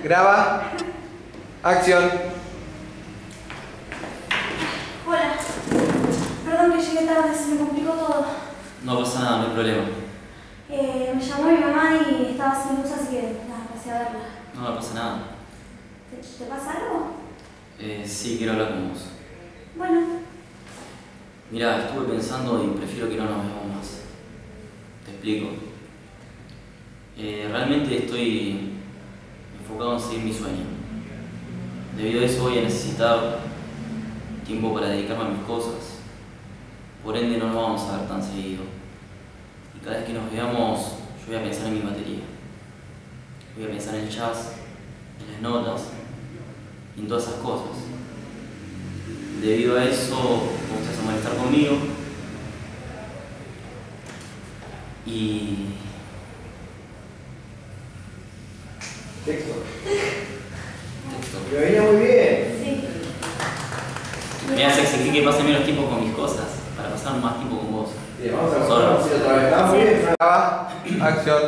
Graba. Acción. Hola. Perdón que llegué tarde, se me complicó todo. No pasa nada, no hay problema. Me llamó mi mamá y estaba sin luz, así que nada, pasé a verla. No pasa nada. ¿Te pasa algo? Sí, quiero hablar con vos. Bueno. Mirá, estuve pensando y prefiero que no nos veamos más. Te explico. Realmente estoy enfocado en seguir mi sueño. Debido a eso voy a necesitar tiempo para dedicarme a mis cosas. Por ende no nos vamos a ver tan seguido. Y cada vez que nos veamos, yo voy a pensar en mi batería. Voy a pensar en el jazz, en las notas y en todas esas cosas. Debido a eso, vos te vas a molestar conmigo y... Texto. Texto. Me venía muy bien. Sí. Me hace exigir que pase menos tiempo con mis cosas, para pasar más tiempo con vos. Bien, vamos a Solo. otra vez. ¿Está muy bien? Graba. Acción.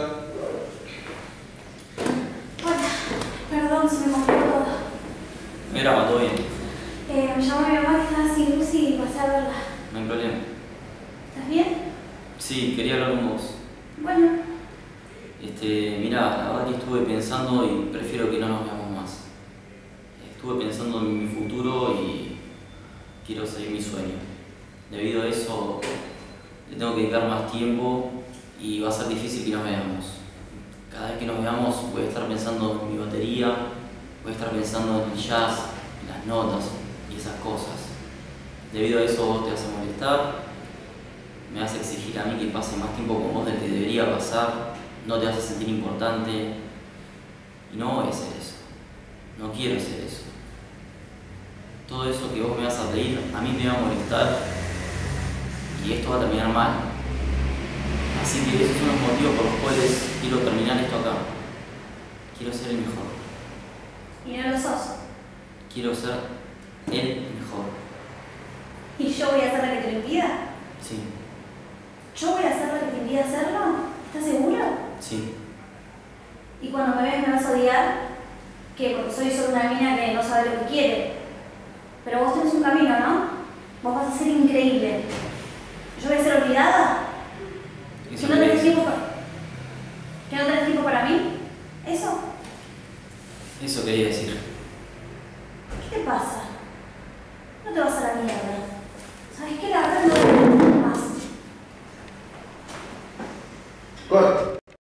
Hola. Perdón, se me complicó todo. Me graba, todo bien. Me llamó mi mamá que estaba sin luz y pasé a verla. No hay problema. ¿Estás bien? Sí, quería hablar con vos. Bueno. Mirá, la verdad que estuve pensando y prefiero que no nos veamos más. Estuve pensando en mi futuro y quiero seguir mi sueño. Debido a eso, le tengo que dedicar más tiempo y va a ser difícil que nos veamos. Cada vez que nos veamos voy a estar pensando en mi batería, voy a estar pensando en el jazz, en las notas y esas cosas. Debido a eso vos te vas a molestar, me vas a exigir a mí que pase más tiempo con vos del que debería pasar, no te vas a sentir importante y no voy a hacer eso. No quiero hacer eso. Todo eso que vos me vas a pedir a mí me va a molestar y esto va a terminar mal. Así que esos son los motivos por los cuales quiero terminar esto acá. Quiero ser el mejor. ¿Y no lo sos? Quiero ser el mejor. ¿Y yo voy a ser la que te lo impida? Sí, ¿Yo voy a ser la que te impida hacerlo? ¿Estás seguro? sí. Y cuando me ves me vas a odiar, ¿qué? Porque soy solo una mina que no sabe lo que quiere. Pero vos tenés un camino, ¿no? Vos vas a ser increíble. ¿Yo voy a ser olvidada? Eso ¿Que no tenés querés. tiempo para... ¿Que no tenés tiempo para mí? ¿Eso? Eso quería decir. ¿Qué te pasa? No te vas a la mierda. ¿Sabes qué? La verdad no más. Corte.